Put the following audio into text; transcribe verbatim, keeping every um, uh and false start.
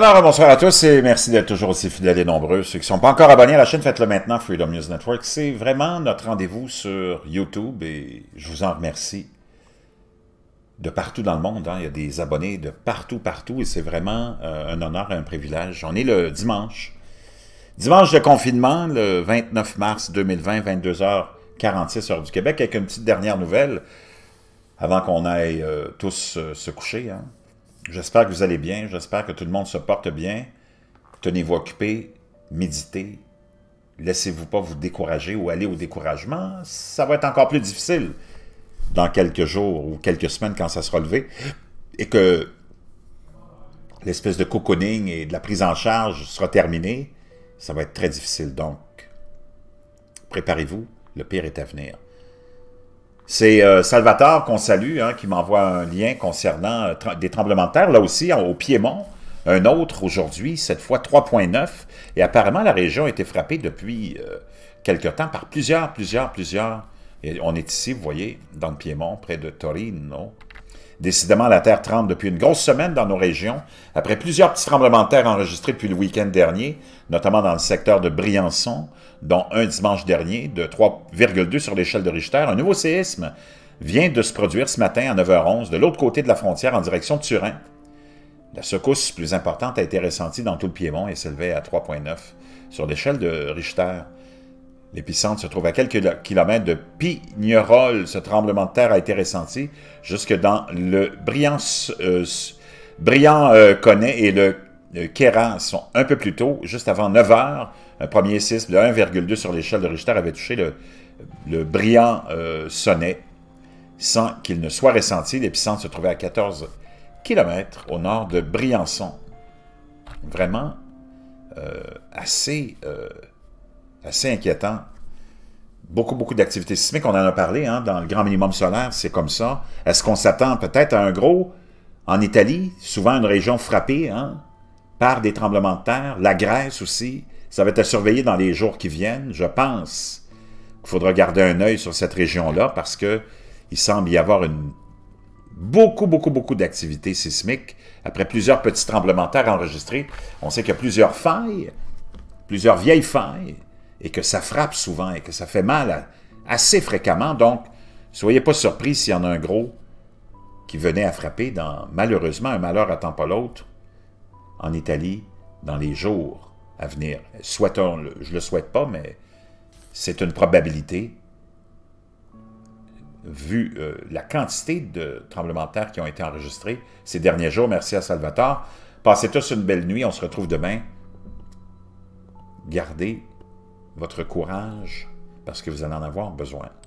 Alors, bonsoir à tous et merci d'être toujours aussi fidèles et nombreux. Ceux qui ne sont pas encore abonnés à la chaîne, faites-le maintenant, Freedom News Network. C'est vraiment notre rendez-vous sur YouTube et je vous en remercie. De partout dans le monde, hein, il y a des abonnés de partout, partout et c'est vraiment euh, un honneur et un privilège. On est le dimanche. Dimanche de confinement, le vingt-neuf mars deux mille vingt, vingt-deux heures quarante-six heure du Québec, avec une petite dernière nouvelle avant qu'on aille euh, tous euh, se coucher, hein. J'espère que vous allez bien, j'espère que tout le monde se porte bien. Tenez-vous occupés, méditez, laissez-vous pas vous décourager ou aller au découragement. Ça va être encore plus difficile dans quelques jours ou quelques semaines quand ça sera levé et que l'espèce de cocooning et de la prise en charge sera terminée. Ça va être très difficile, donc préparez-vous, le pire est à venir. C'est euh, Salvatore qu'on salue, hein, qui m'envoie un lien concernant euh, des tremblements de terre, là aussi, hein, au Piémont. Un autre aujourd'hui, cette fois trois point neuf. Et apparemment, la région a été frappée depuis euh, quelque temps par plusieurs, plusieurs, plusieurs. Et on est ici, vous voyez, dans le Piémont, près de Torino. Décidément, la terre tremble depuis une grosse semaine dans nos régions, après plusieurs petits tremblements de terre enregistrés depuis le week-end dernier, notamment dans le secteur de Briançon, dont un dimanche dernier, de trois virgule deux sur l'échelle de Richter. Un nouveau séisme vient de se produire ce matin à neuf heures onze, de l'autre côté de la frontière, en direction de Turin. La secousse plus importante a été ressentie dans tout le Piémont et s'élevait à trois point neuf sur l'échelle de Richter. L'épicentre se trouve à quelques kilomètres de Pignerol. Ce tremblement de terre a été ressenti jusque dans le Briand, euh, Briand euh, Connaît et le euh, Kéran sont un peu plus tôt, juste avant neuf heures. Un premier séisme de un virgule deux sur l'échelle de Richter avait touché le, le Briand euh, Sonnet sans qu'il ne soit ressenti. L'épicentre se trouvait à quatorze kilomètres au nord de Briançon. Vraiment euh, assez... Euh, assez inquiétant. Beaucoup, beaucoup d'activités sismiques, on en a parlé, hein, dans le grand minimum solaire, c'est comme ça. Est-ce qu'on s'attend peut-être à un gros en Italie, souvent une région frappée hein, par des tremblements de terre, la Grèce aussi, ça va être à surveiller dans les jours qui viennent. Je pense qu'il faudra garder un œil sur cette région-là parce qu'il semble y avoir une beaucoup, beaucoup, beaucoup d'activités sismiques après plusieurs petits tremblements de terre enregistrés. On sait qu'il y a plusieurs failles, plusieurs vieilles failles, et que ça frappe souvent, et que ça fait mal à, assez fréquemment. Donc, soyez pas surpris s'il y en a un gros qui venait à frapper dans, malheureusement, un malheur attend pas l'autre, en Italie, dans les jours à venir. Souhaitons, je ne le souhaite pas, mais c'est une probabilité, vu euh, la quantité de tremblements de terre qui ont été enregistrés ces derniers jours. Merci à Salvatore. Passez tous une belle nuit, on se retrouve demain. Gardez votre courage parce que vous allez en avoir besoin.